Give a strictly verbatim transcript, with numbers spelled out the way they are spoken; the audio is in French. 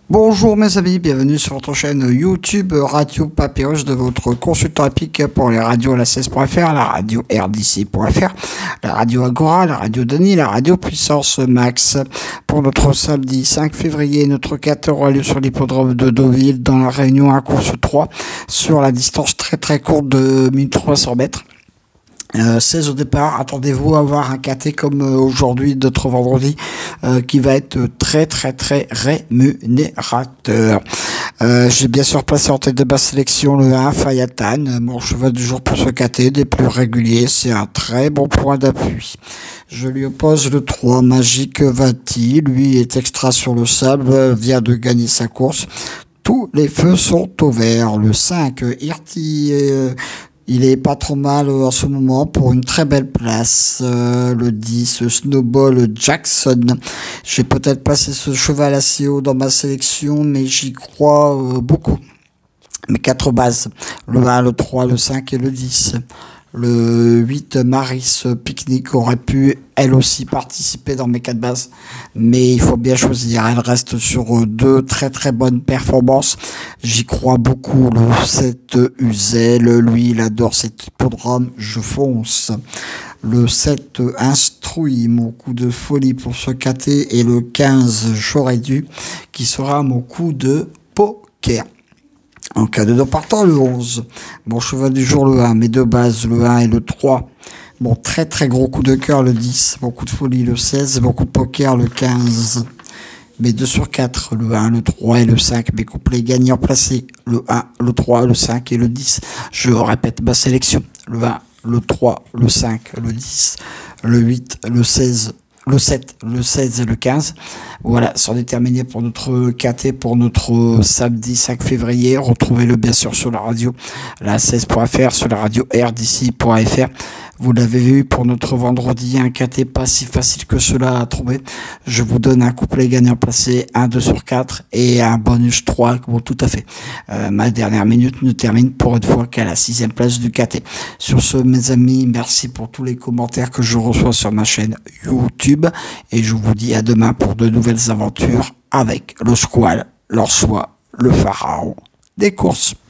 Bonjour mes amis, bienvenue sur votre chaîne YouTube Radio Papyrus de votre consultant épique pour les radios la seize point F R, la radio R D C point F R, la radio Agora, la radio Denis, la radio Puissance Max. Pour notre samedi cinq février, notre quatorze aura lieu sur l'hippodrome de Deauville dans la Réunion à course trois sur la distance très très courte de mille trois cents mètres. Euh, seize au départ, attendez-vous à avoir un K T comme euh, aujourd'hui, d'autres vendredi, euh, qui va être très très très rémunérateur. Euh, J'ai bien sûr placé en tête de ma sélection le un, Fayatan, mon cheval du jour pour ce K T, des plus réguliers, c'est un très bon point d'appui. Je lui oppose le trois, Magic Vati, lui est extra sur le sable, vient de gagner sa course. Tous les feux sont au vert. Le cinq, Irti, euh, il est pas trop mal en ce moment pour une très belle place. Euh, le dix, Snowball Jackson. J'ai peut-être placé ce cheval assez haut dans ma sélection, mais j'y crois euh, beaucoup. Mes quatre bases, le un, le trois, le cinq et le dix. Le huit, Maris Picnic, aurait pu elle aussi participer dans mes quatre bases, mais il faut bien choisir. Elle reste sur deux très très bonnes performances. J'y crois beaucoup. Le sept, Uzel, lui il adore cet hippodrome, je fonce. Le sept, Instruit, mon coup de folie pour ce K T, et le quinze, J'aurais dû, qui sera mon coup de poker. En cas de non partant, le onze. Bon, cheval du jour, le un. Mes deux bases, le un et le trois. Bon, très très gros coup de cœur, le dix. Bon coup de folie, le seize. Bon coup de poker, le quinze. Mes deux sur quatre, le un, le trois et le cinq. Mes couplets gagnants placés, le un, le trois, le cinq et le dix. Je répète ma sélection. Le un, le trois, le cinq, le dix, le huit, le seize, le sept, le seize et le quinze. Voilà, c'en est terminé pour notre K T, pour notre samedi cinq février. Retrouvez-le bien sûr sur la radio la seize point F R, sur la radio R D C point F R. Vous l'avez vu, pour notre vendredi, un K T pas si facile que cela à trouver. Je vous donne un couplet gagnant placé, un, deux sur quatre et un bonus trois. Bon, tout à fait. Euh, ma dernière minute ne termine pour une fois qu'à la sixième place du K T. Sur ce, mes amis, merci pour tous les commentaires que je reçois sur ma chaîne YouTube. Et je vous dis à demain pour de nouvelles aventures avec le Squal, l'Orsois, le Pharaon des courses.